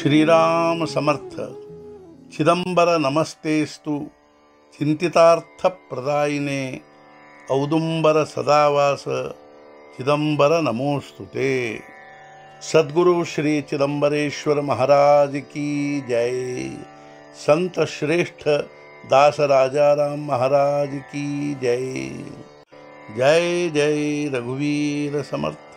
श्रीराम समर्थ। चिदंबर नमस्तेस्तु चिंतितार्थ प्रदायिने औदुंबर सदावास चिदंबर नमोस्तुते। सद्गुरु श्री चिदंबरेश्वर महाराज की जय। संत श्रेष्ठ दास राजाराम महाराज की जय। जय जय रघुवीर समर्थ।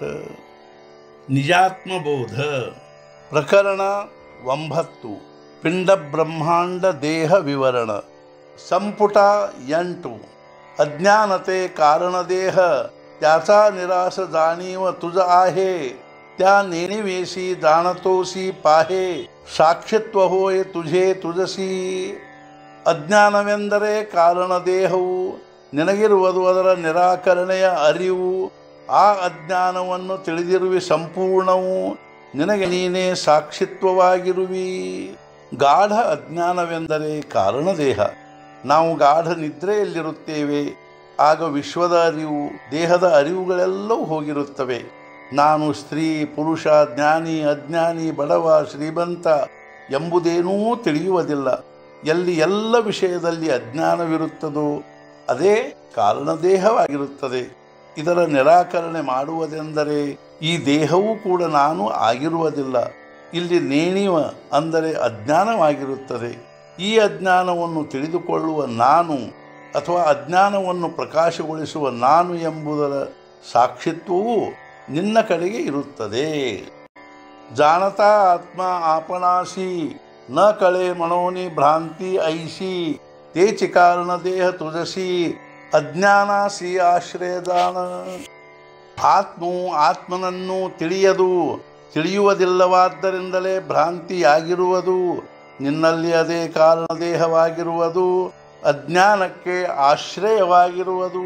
निजात्मबोध प्रकरण 9 पिंड ब्रह्मांड देह विवरण संपुट 8 अज्ञानते कारण देह त्याचा निराश जाणीव तुझ आहे त्या नेणिवेशी जाणतोसी पाहे साक्षित्व होय तुझे तुझसी। ಅಜ್ಞಾನವೆಂದರೆ ಕಾರಣ ದೇಹವು ನಿನಗಿರುವುದು ಅದರ ನಿರಾಕರಣೆಯ ಅರಿವು ಆ ಅಜ್ಞಾನವನ್ನು ತಿಳಿದಿರುವಿ ಸಂಪೂರ್ಣವು ನಿನಗೆ ನೀನೇ ಸಾಕ್ಷಿತ್ವವಾಗಿರುವಿ। ಗಾಢ ಅಜ್ಞಾನವೆಂದರೆ ಕಾರಣ ದೇಹ। ನಾವು ಗಾಢ ನಿದ್ರೆಯಲ್ಲಿರುತ್ತೇವೆ, ಆಗ ವಿಶ್ವದ ಅರಿವು ದೇಹದ ಅರಿವುಗಳೆಲ್ಲವೂ ಹೋಗಿರುತ್ತವೆ। ನಾನು ಸ್ತ್ರೀ ಪುರುಷ ಜ್ಞಾನಿ ಅಜ್ಞಾನಿ ಬಡವ ಶ್ರೀಮಂತ ಎಂಬುದೇನೂ ತಿಳಿಯುವುದಿಲ್ಲ। ಎಲ್ಲಿ ಎಲ್ಲ ವಿಷಯದಲ್ಲಿ ಅಜ್ಞಾನವಿರುತ್ತದೋ ಅದೇ ಕಾರಣದೇಹವಾಗಿರುತ್ತದೆ। ಇದರ ನಿರಾಕರಣೆ ಮಾಡುವುದೆಂದರೆ ಈ ದೇಹವೂ ಕೂಡ ನಾನು ಆಗಿರುವುದಿಲ್ಲ। ಇಲ್ಲಿ ನೇಣಿವ ಅಂದರೆ ಅಜ್ಞಾನವಾಗಿರುತ್ತದೆ। ಈ ಅಜ್ಞಾನವನ್ನು ತಿಳಿದುಕೊಳ್ಳುವ ನಾನು ಅಥವಾ ಅಜ್ಞಾನವನ್ನು ಪ್ರಕಾಶಗೊಳಿಸುವ ನಾನು ಎಂಬುದರ ಸಾಕ್ಷಿತ್ವವು ನಿನ್ನ ಕಡೆಗೆ ಇರುತ್ತದೆ। ಜಾಣತಾ ಆತ್ಮ आपणासी न कळे मनोनी भ्रांती ऐशी तेच कारण देह तुझसी ಅಜ್ಞಾನಾಸಿ ಆಶ್ರಯದಾನ। ಆತ್ಮವು ಆತ್ಮನನ್ನು ತಿಳಿಯುವುದಿಲ್ಲವಾದ್ದರಿಂದಲೇ ಭ್ರಾಂತಿಯಾಗಿರುವುದು। ನಿನ್ನಲ್ಲಿ ಅದೇ ಕಾರಣ ದೇಹವಾಗಿರುವುದು, ಅಜ್ಞಾನಕ್ಕೆ ಆಶ್ರಯವಾಗಿರುವುದು।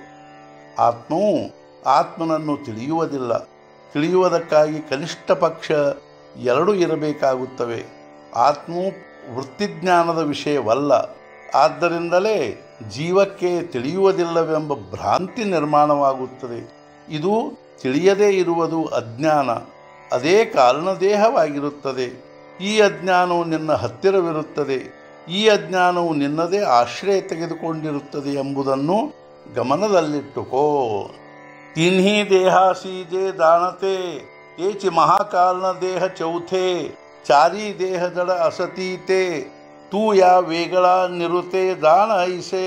ಆತ್ಮವು ಆತ್ಮನನ್ನು ತಿಳಿಯುವುದಿಲ್ಲ। ತಿಳಿಯುವುದಕ್ಕಾಗಿ ಕನಿಷ್ಠ ಪಕ್ಷ 2 ಇರಬೇಕಾಗುತ್ತವೆ। ಆತ್ಮವು ವೃತ್ತಿಜ್ಞಾನದ ವಿಷಯವಲ್ಲ, ಆದ್ದರಿಂದಲೇ ಜೀವಕ್ಕೆ ತಿಳಿಯುವುದಿಲ್ಲವೆಂಬ ಭ್ರಾಂತಿ ನಿರ್ಮಾಣವಾಗುತ್ತದೆ। ಇದು ತಿಳಿಯದೇ ಇರುವುದು ಅಜ್ಞಾನ, ಅದೇ ಕಾರಣದೇಹವಾಗಿರುತ್ತದೆ। ಈ ಅಜ್ಞಾನವು ನಿನ್ನ ಹತ್ತಿರವಿರುತ್ತದೆ, ಈ ಅಜ್ಞಾನವು ನಿನ್ನದೇ ಆಶ್ರಯ ತೆಗೆದುಕೊಂಡಿರುತ್ತದೆ ಎಂಬುದನ್ನು ಗಮನದಲ್ಲಿಟ್ಟುಕೋ। तिन्ही देहासी जे जाणते तेच महाकारण देह चौथे चारी देह जड असती ते तू या वेगळा निरुते जाण ऐसे।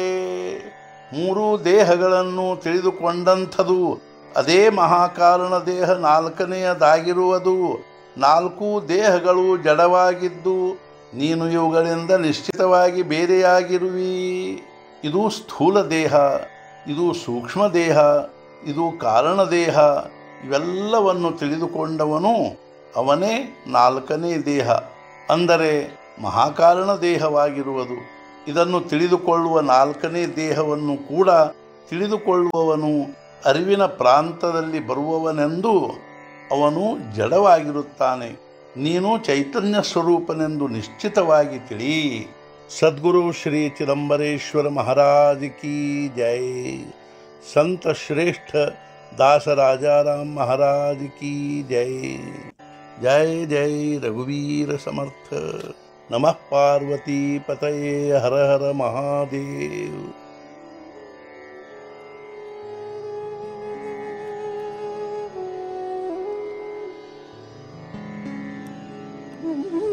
3 ದೇಹಗಳನ್ನು ತಿಳಿದುಕೊಂಡಂಥದು ಅದೇ ಮಹಾಕಾರಣ ದೇಹ 4ನೆಯದಾಗಿರುವುದು। 4 ದೇಹಗಳು ಜಡವಾಗಿದ್ದು ನೀನು ಇವುಗಳಿಂದ ನಿಶ್ಚಿತವಾಗಿ ಬೇರೆಯಾಗಿರುವಿ। ಇದು ಸ್ಥೂಲ ದೇಹ, ಇದು ಸೂಕ್ಷ್ಮ ದೇಹ, ಇದು ಕಾರಣ ದೇಹ। ಇವೆಲ್ಲವನ್ನು ತಿಳಿದುಕೊಂಡವನು ಅವನೇ 4ನೇ ದೇಹ ಅಂದರೆ ಮಹಾಕಾರಣ ದೇಹವಾಗಿರುವುದು। ಇದನ್ನು ತಿಳಿದುಕೊಳ್ಳುವ 4ನೇ ದೇಹವನ್ನು ಕೂಡ ತಿಳಿದುಕೊಳ್ಳುವವನು ಅರಿವಿನ ಪ್ರಾಂತದಲ್ಲಿ ಬರುವವನೆಂದು ಅವನು ಜಡವಾಗಿರುತ್ತಾನೆ। ನೀನು ಚೈತನ್ಯ ಸ್ವರೂಪನೆಂದು ನಿಶ್ಚಿತವಾಗಿ ತಿಳಿ। ಸದ್ಗುರು ಶ್ರೀ ಚಿದಂಬರೇಶ್ವರ महाराज की जय। संत श्रेष्ठ दास राजाराम महाराज की जय। जय जय रघुवीर समर्थ। नमः पार्वती पतये हर हर महादेव।